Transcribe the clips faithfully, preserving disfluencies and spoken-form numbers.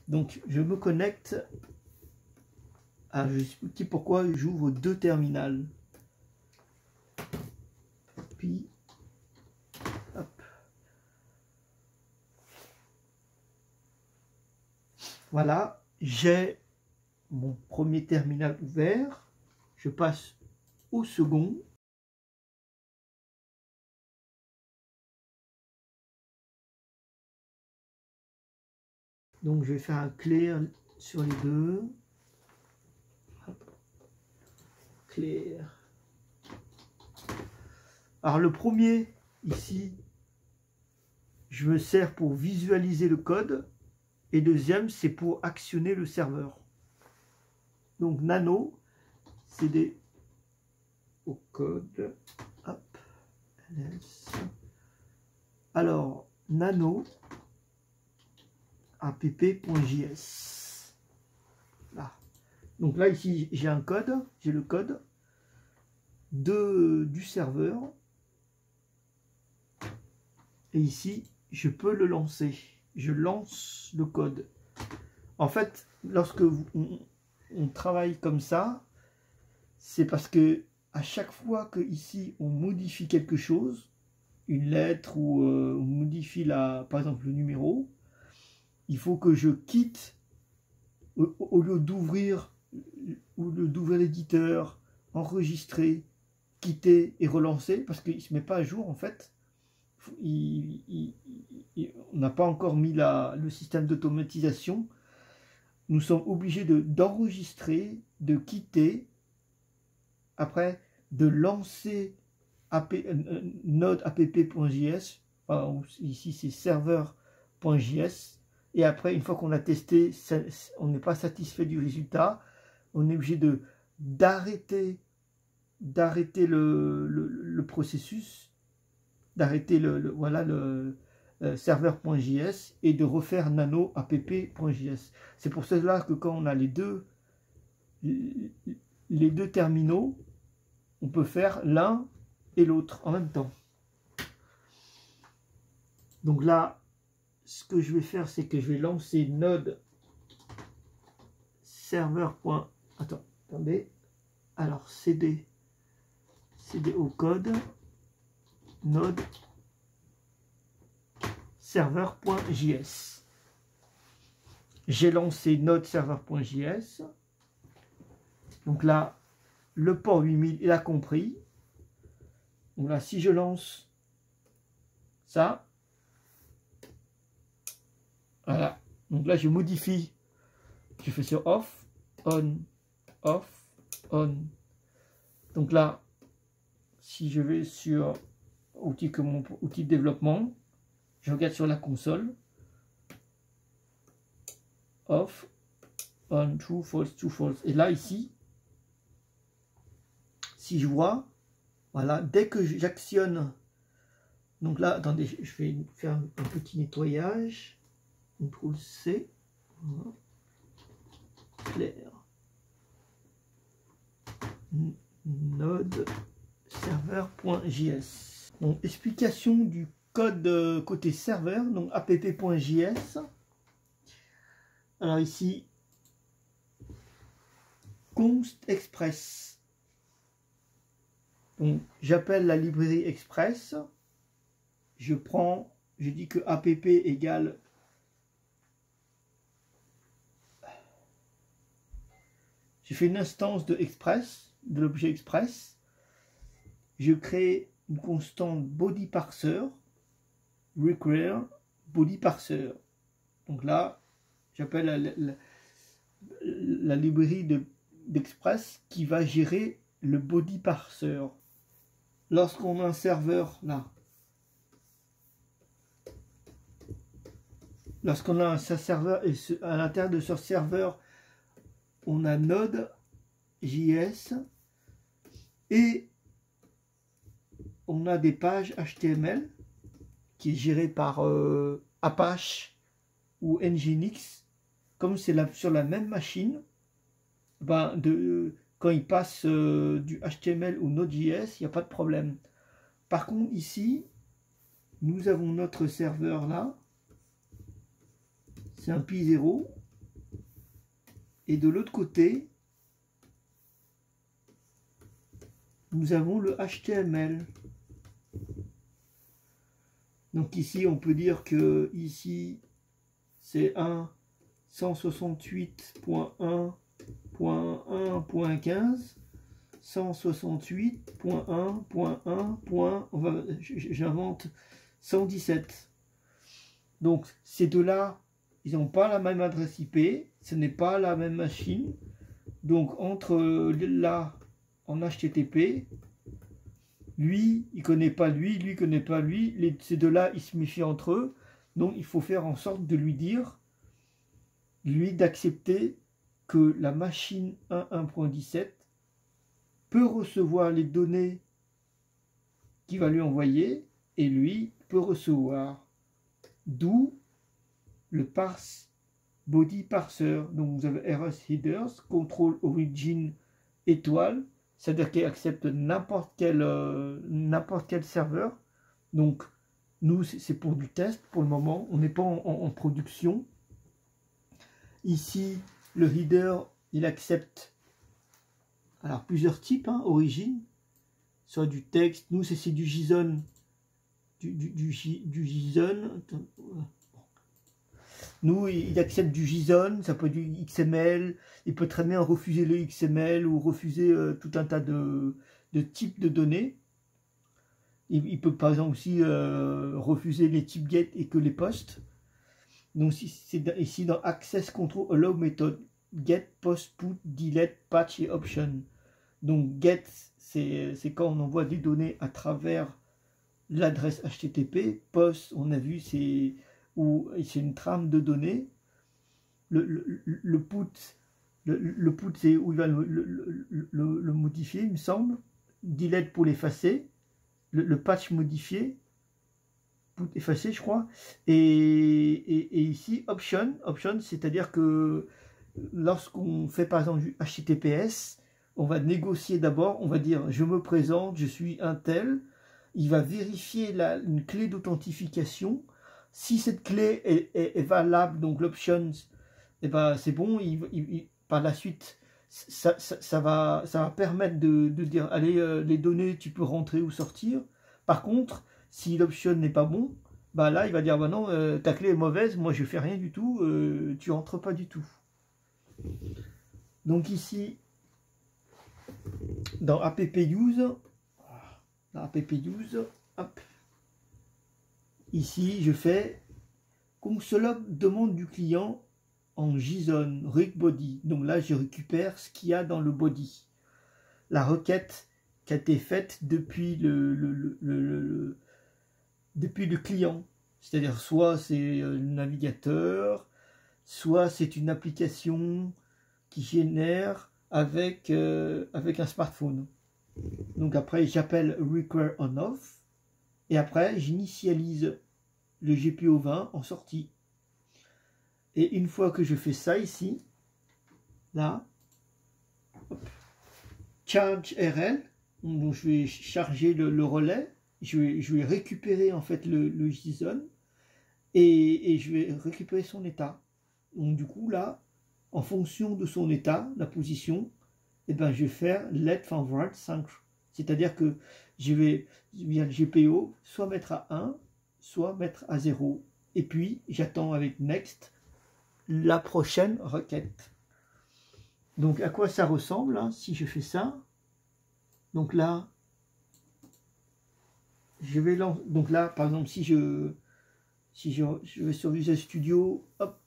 Donc je me connecte. Ah, je vais expliquer pourquoi j'ouvre deux terminals. Puis, hop. Voilà, j'ai mon premier terminal ouvert. Je passe au second. Donc je vais faire un clair sur les deux. Hop. Clair. Alors le premier, ici, je me sers pour visualiser le code. Et deuxième, c'est pour actionner le serveur. Donc nano, c'est des au code. Hop. Alors, nano app.js. Là. Donc là, ici, j'ai un code, j'ai le code de, du serveur. Et ici, je peux le lancer. Je lance le code. En fait, lorsque vous, on, on travaille comme ça, c'est parce que à chaque fois que ici on modifie quelque chose, une lettre ou euh, on modifie la, par exemple le numéro, il faut que je quitte au, au lieu d'ouvrir au lieu d'ouvrir l'éditeur, enregistrer, quitter et relancer parce qu'il ne se met pas à jour en fait. Il, il, il, on n'a pas encore mis la, le système d'automatisation. Nous sommes obligés de d'enregistrer, de quitter, après de lancer app, euh, node app.js, enfin, ici c'est serveur.js, et après une fois qu'on a testé, on n'est pas satisfait du résultat, on est obligé de d'arrêter d'arrêter le, le, le processus, d'arrêter le, le voilà le euh, serveur.js et de refaire nano app.js. C'est pour cela que quand on a les deux les deux terminaux, on peut faire l'un et l'autre en même temps. Donc là, ce que je vais faire, c'est que je vais lancer node serveur. Attends, attendez. Alors cd cd au code node serveur.js. J'ai lancé node serveur.js. Donc là, le port huit mille, il a compris. Donc là, si je lance ça, voilà. Donc là, je modifie. Je fais sur off, on, off, on. Donc là, si je vais sur outil que mon outil de développement, je regarde sur la console. Off, on, true, false, true, false. Et là, ici, si je vois, voilà, dès que j'actionne, donc là, attendez, je vais faire un petit nettoyage. contrôle C, voilà. Clair. Node serveur.js. Donc, explication du code côté serveur, donc app.js. Alors ici, const express. Donc, j'appelle la librairie express. Je prends, je dis que app égale j'ai fait une instance de express, de l'objet express. Je crée une constante body parser, require body parser. Donc là, j'appelle la, la, la librairie d'express de, qui va gérer le body parser. Lorsqu'on a un serveur là, lorsqu'on a un serveur et ce, à l'intérieur de ce serveur, on a Node.js et on a des pages H T M L qui est gérée par euh, Apache ou Nginx. Comme c'est sur la même machine, ben de, quand il passe euh, du H T M L ou Node.js, il n'y a pas de problème. Par contre, ici, nous avons notre serveur là. C'est un Pi zéro. Et de l'autre côté, nous avons le H T M L. Donc ici, on peut dire que ici, c'est un cent soixante-huit point un point un point quinze, cent soixante-huit point un point un point, j'invente, cent dix-sept. Donc ces deux-là, ils n'ont pas la même adresse I P, ce n'est pas la même machine. Donc entre là, en H T T P, lui, il ne connaît pas lui, lui ne connaît pas lui, les, ces deux-là, ils se méfient entre eux. Donc il faut faire en sorte de lui dire, lui d'accepter que la machine un point dix-sept peut recevoir les données qu'il va lui envoyer et lui peut recevoir. D'où le parse body parser. Donc vous avez R S headers, control origin étoile, c'est-à-dire qu'il accepte n'importe quel, euh, n'importe quel serveur. Donc nous c'est pour du test pour le moment, on n'est pas en, en, en production. Ici le header il accepte alors plusieurs types, hein, origine, soit du texte, nous c'est du JSON, du, du, du, du JSON. Nous, il accepte du JSON, ça peut être du X M L, il peut très bien refuser le X M L ou refuser euh, tout un tas de, de types de données. Il, il peut par exemple aussi euh, refuser les types get et que les posts. Donc c'est ici dans Access Control Allow Method, get, post, put, delete, patch et option. Donc get, c'est quand on envoie des données à travers l'adresse H T T P. Post, on a vu, c'est où c'est une trame de données. Le, le, le put, le, le put c'est où il va le, le, le, le modifier, il me semble. Delete pour l'effacer. Le, le patch modifié. Put effacé, je crois. Et, et, et ici, option. Option, c'est-à-dire que lorsqu'on fait par exemple du H T T P S, on va négocier d'abord, on va dire je me présente, je suis un tel. Il va vérifier la, une clé d'authentification. Si cette clé est, est, est valable, donc l'options, eh ben, c'est bon, il, il, il, par la suite, ça, ça, ça, va, ça va permettre de, de dire, allez, euh, les données, tu peux rentrer ou sortir. Par contre, si l'option n'est pas bon, bah là, il va dire, bah non, euh, ta clé est mauvaise, moi je fais rien du tout, euh, tu rentres pas du tout. Donc ici, dans app use, dans app use, hop, ici, je fais console demande du client en JSON, rig body. Donc là, je récupère ce qu'il y a dans le body. La requête qui a été faite depuis le, le, le, le, le depuis le client. C'est-à-dire, soit c'est le navigateur, soit c'est une application qui génère avec, euh, avec un smartphone. Donc après, j'appelle require on off. Et après, j'initialise le G P O vingt en sortie. Et une fois que je fais ça ici, là, hop, charge R L, donc je vais charger le, le relais, je vais, je vais récupérer en fait le, le JSON et, et je vais récupérer son état. Donc du coup là, en fonction de son état, la position, et ben je vais faire let forward sync. C'est-à-dire que je vais, via le G P O, soit mettre à un, soit mettre à zéro. Et puis, j'attends avec next la prochaine requête. Donc, à quoi ça ressemble, hein, si je fais ça? Donc là, je vais lancer. Donc là, par exemple, si je, si je, je vais sur Visual Studio, hop,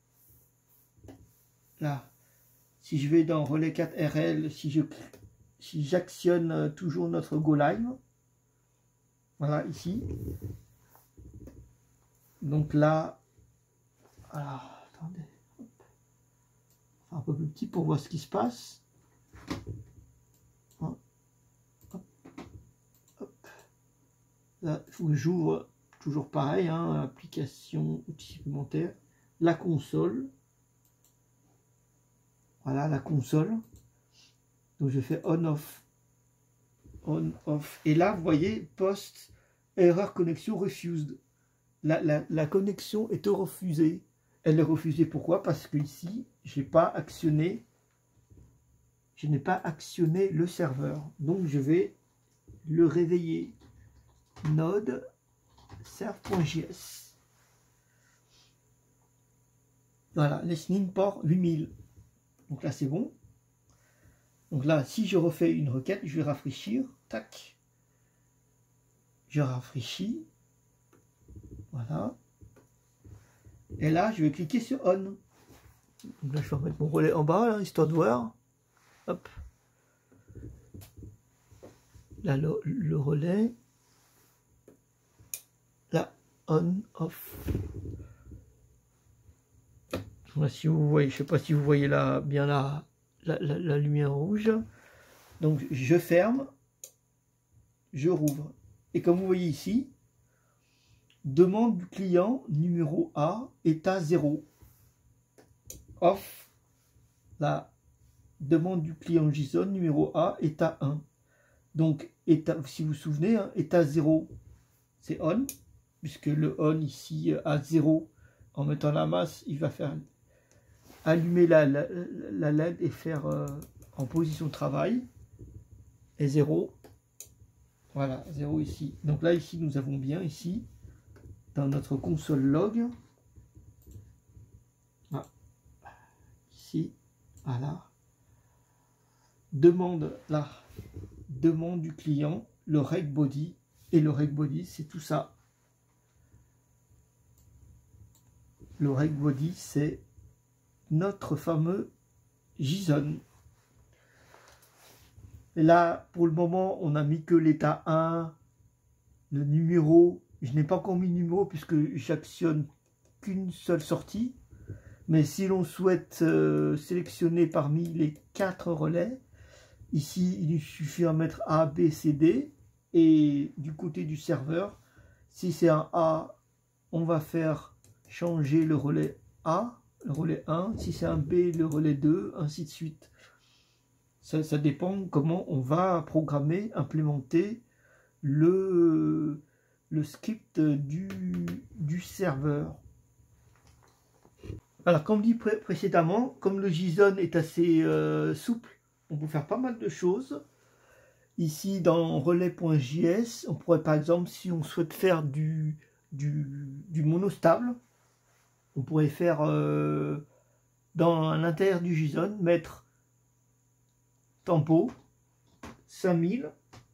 là, si je vais dans Relais quatre R L, si je si j'actionne toujours notre Go Live, voilà, ici. Donc là, alors, attendez, hop, un peu plus petit pour voir ce qui se passe. Hop, hop, hop. Là, il faut que j'ouvre, toujours pareil, hein, application, outils supplémentaires, la console. Voilà, la console. Donc je fais on-off. On-off. Et là, vous voyez, post, erreur connexion refused. La, la, la connexion est refusée. Elle est refusée, pourquoi? Parce que ici, j'ai pas actionné, je n'ai pas actionné le serveur. Donc je vais le réveiller. Node serve.js. Voilà, listening port huit mille. Donc là c'est bon. Donc là, si je refais une requête, je vais rafraîchir. Tac. Je rafraîchis. Voilà. Et là, je vais cliquer sur On. Donc là, je vais remettre mon relais en bas, là, histoire de voir. Hop. Là, le, le relais. Là, On, Off. Là, si vous voyez, je ne sais pas si vous voyez là, bien là, la, la, la lumière rouge. Donc, je ferme. Je rouvre. Et comme vous voyez ici, demande du client numéro A est à zéro. Off. La demande du client JSON numéro A est à un. Donc, état, si vous vous souvenez, hein, est à zéro, c'est on, puisque le on ici à zéro, en mettant la masse, il va faire allumer la, la, la L E D et faire euh, en position de travail. Et zéro. Voilà, zéro ici. Donc là, ici, nous avons bien ici, dans notre console log, ah, ici, voilà, demande là, demande du client, le reg body, et le reg body, c'est tout ça. Le reg body, c'est notre fameux JSON. Et là, pour le moment, on n'a mis que l'état un, le numéro. Je n'ai pas encore mis numéro puisque j'actionne qu'une seule sortie. Mais si l'on souhaite euh, sélectionner parmi les quatre relais, ici, il suffit de mettre A, B, C, D. Et du côté du serveur, si c'est un A, on va faire changer le relais A, le relais un. Si c'est un B, le relais deux, ainsi de suite. Ça, ça dépend comment on va programmer, implémenter le, le script du, du serveur. Alors, comme dit pré précédemment, comme le JSON est assez euh, souple, on peut faire pas mal de choses. Ici, dans relais.js, on pourrait par exemple, si on souhaite faire du, du, du monostable, on pourrait faire euh, dans l'intérieur du JSON, mettre tempo cinq mille.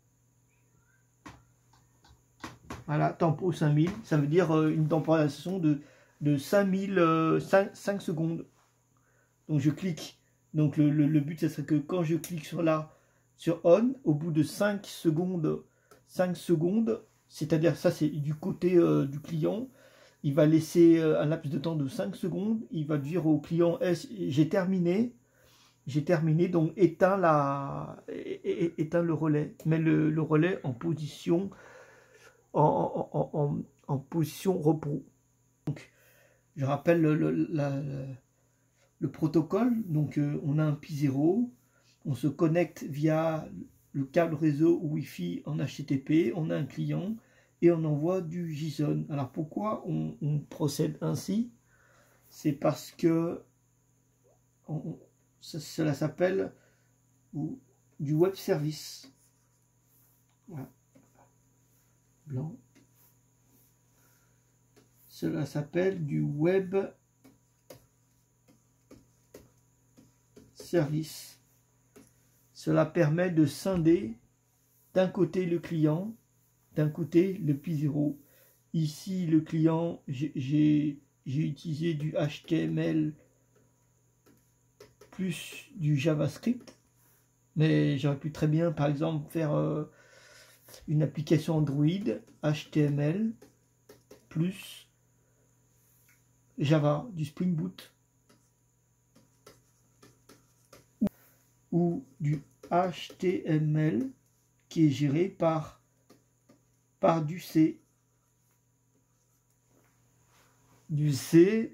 Voilà, tempo cinq mille, ça veut dire euh, une temporisation de, de cinq mille, euh, cinq, cinq secondes. Donc je clique. Donc le, le, le but, ce serait que quand je clique sur là, sur on, au bout de cinq secondes, cinq secondes, c'est-à-dire ça c'est du côté euh, du client, il va laisser euh, un laps de temps de cinq secondes, il va dire au client, j'ai terminé, j'ai terminé, donc éteins, la, éteins le relais, mets le, le relais en position, en, en, en, en position repos. Donc, je rappelle le, le, la, le protocole, donc euh, on a un Pi zéro, on se connecte via le câble réseau Wi-Fi en H T T P, on a un client et on envoie du JSON. Alors pourquoi on, on procède ainsi? C'est parce que on, ça, cela s'appelle du web service. Voilà. Blanc. Cela s'appelle du web service. Cela permet de scinder d'un côté le client, d'un côté le Pi zéro. Ici, le client, j'ai utilisé du H T M L plus du JavaScript, mais j'aurais pu très bien, par exemple, faire euh, une application Android H T M L plus Java, du Spring Boot, ou, ou du H T M L qui est géré par, par du C. Du C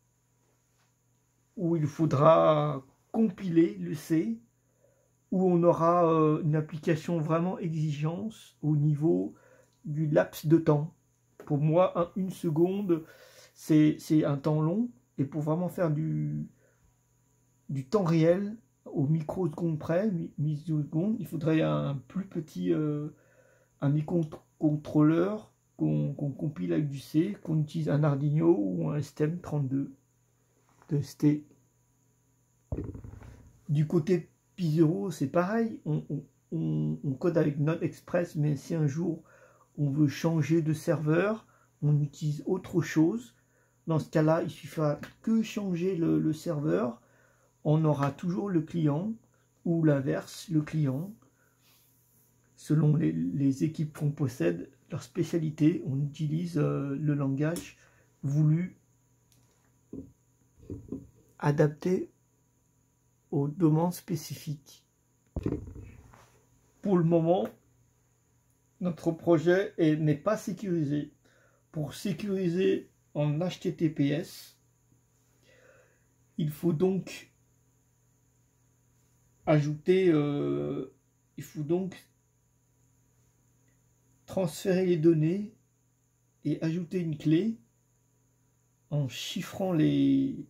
où il faudra compiler le C, où on aura euh, une application vraiment exigence au niveau du laps de temps. Pour moi, un, une seconde, c'est un temps long. Et pour vraiment faire du, du temps réel, au microseconde près, millisecondes, il faudrait un plus petit euh, un microcontrôleur qu'on qu'on compile avec du C, qu'on utilise un Arduino ou un S T M trente-deux de S T. Du côté Pi zéro, c'est pareil, on, on, on code avec Node Express, mais si un jour on veut changer de serveur, on utilise autre chose. Dans ce cas-là, il suffira que changer le, le serveur, on aura toujours le client, ou l'inverse, le client. Selon les, les équipes qu'on possède, leur spécialité, on utilise euh, le langage voulu adapté aux demandes spécifiques. Pour le moment, notre projet n'est pas sécurisé. Pour sécuriser en H T T P S, il faut donc ajouter, euh, il faut donc transférer les données et ajouter une clé en chiffrant les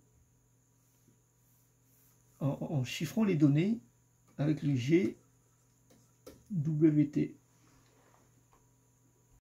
en, en chiffrant les données avec le G W T.